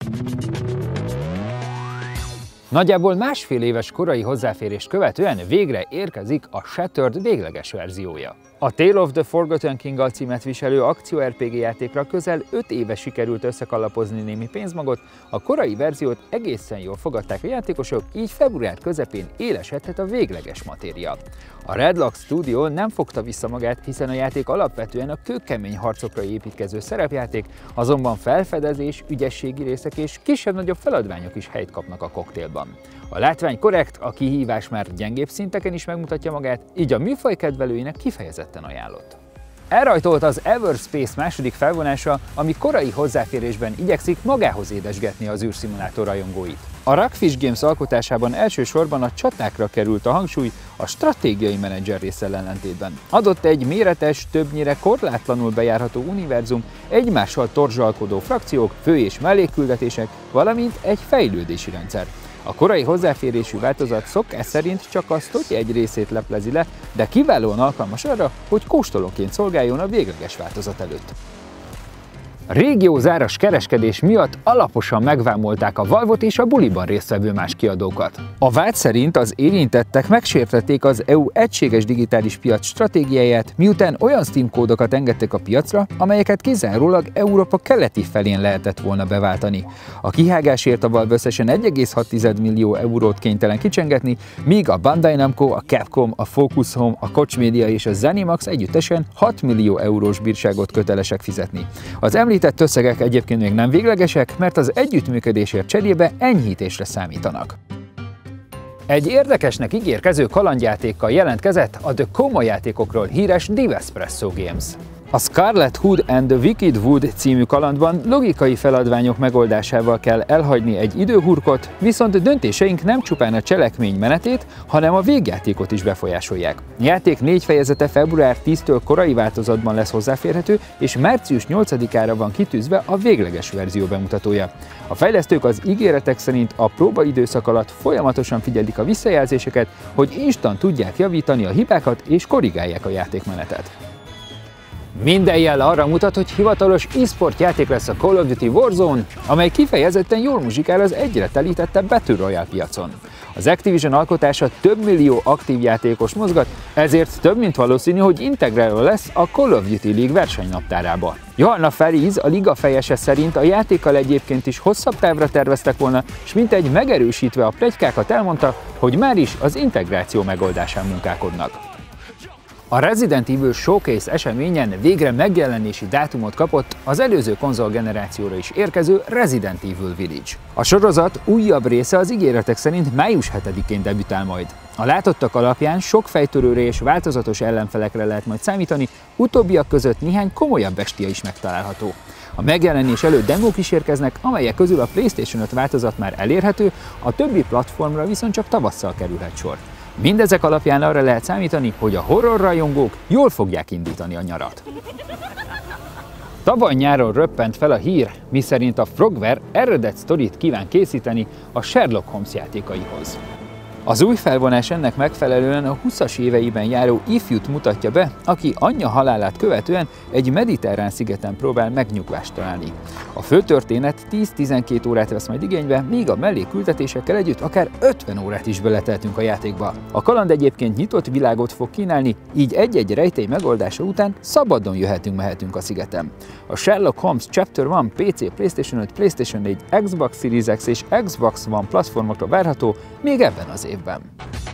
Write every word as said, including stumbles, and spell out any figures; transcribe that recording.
Nagyjából másfél éves korai hozzáférést követően végre érkezik a Shattered végleges verziója. A Tale of the Forgotten King alcímet viselő akció-er pé gé játékra közel öt éve sikerült összekalapozni némi pénzmagot, a korai verziót egészen jól fogadták a játékosok, így február közepén élesedhet a végleges matéria. A Redlock Studio nem fogta vissza magát, hiszen a játék alapvetően a kőkemény harcokra építkező szerepjáték, azonban felfedezés, ügyességi részek és kisebb-nagyobb feladványok is helyt kapnak a koktélban. A látvány korrekt, a kihívás már gyengébb szinteken is megmutatja magát, így a műfaj kedvelőinek kifejezetten ajánlott. Elrajtolt az Everspace második felvonása, ami korai hozzáférésben igyekszik magához édesgetni az űrszimulátor rajongóit. A Rockfish Games alkotásában elsősorban a csatákra került a hangsúly a stratégiai menedzser résszel ellentétben. Adott egy méretes, többnyire korlátlanul bejárható univerzum, egymással torzsalkodó frakciók, fő- és mellékküldetések, valamint egy fejlődési rendszer. A korai hozzáférésű változat szokás szerint csak a sztori egy részét leplezi le, de kiválóan alkalmas arra, hogy kóstolóként szolgáljon a végleges változat előtt. A régiózáras kereskedés miatt alaposan megvámolták a Valve-ot és a buliban résztvevő más kiadókat. A vád szerint az érintettek megsértették az é u egységes digitális piac stratégiáját, miután olyan Steam kódokat engedtek a piacra, amelyeket kizárólag Európa keleti felén lehetett volna beváltani. A kihágásért a Valve összesen egy egész hat millió eurót kénytelen kicsengetni, míg a Bandai Namco, a Capcom, a Focus Home, a Koch Media és a Zenimax együttesen hat millió eurós bírságot kötelesek fizetni. Az említett összegek egyébként még nem véglegesek, mert az együttműködésért cserébe enyhítésre számítanak. Egy érdekesnek ígérkező kalandjátékkal jelentkezett a The Coma játékokról híres Divespresso Games. A Scarlet Hood and the Wicked Wood című kalandban logikai feladványok megoldásával kell elhagyni egy időhurkot, viszont döntéseink nem csupán a cselekmény menetét, hanem a végjátékot is befolyásolják. A játék négy fejezete február tízedikétől korai változatban lesz hozzáférhető, és március nyolcadikára van kitűzve a végleges verzió bemutatója. A fejlesztők az ígéretek szerint a próbaidőszak alatt folyamatosan figyelik a visszajelzéseket, hogy instant tudják javítani a hibákat és korrigálják a játékmenetet. Minden jel arra mutat, hogy hivatalos e-sport játék lesz a Call of Duty Warzone, amely kifejezetten jól muzsikál az egyre telítettebb Battle Royale piacon. Az Activision alkotása több millió aktív játékos mozgat, ezért több mint valószínű, hogy integrálva lesz a Call of Duty League versenynaptárába. Johanna Fariz, a liga fejese szerint a játékkal egyébként is hosszabb távra terveztek volna, és mintegy megerősítve a pletykákat elmondta, hogy már is az integráció megoldásán munkálkodnak. A Resident Evil Showcase eseményen végre megjelenési dátumot kapott az előző konzolgenerációra is érkező Resident Evil Village. A sorozat újabb része az ígéretek szerint május hetedikén debütál majd. A látottak alapján sok fejtörőre és változatos ellenfelekre lehet majd számítani, utóbbiak között néhány komolyabb bestia is megtalálható. A megjelenés előtt demók is érkeznek, amelyek közül a PlayStation öt változat már elérhető, a többi platformra viszont csak tavasszal kerülhet sor. Mindezek alapján arra lehet számítani, hogy a horror rajongók jól fogják indítani a nyarat. Tavaly nyáron röppent fel a hír, miszerint a Frogware eredet sztorit kíván készíteni a Sherlock Holmes játékaihoz. Az új felvonás ennek megfelelően a huszas éveiben járó ifjút mutatja be, aki anyja halálát követően egy mediterrán szigeten próbál megnyugvást találni. A főtörténet tíz-tizenkét órát vesz majd igénybe, míg a mellékküldetésekkel együtt akár ötven órát is beleteltünk a játékba. A kaland egyébként nyitott világot fog kínálni, így egy-egy rejtély megoldása után szabadon jöhetünk-mehetünk a szigeten. A Sherlock Holmes Chapter egy pé cé, PlayStation öt, PlayStation négy, Xbox Series X és Xbox One platformokra várható még ebben az évben.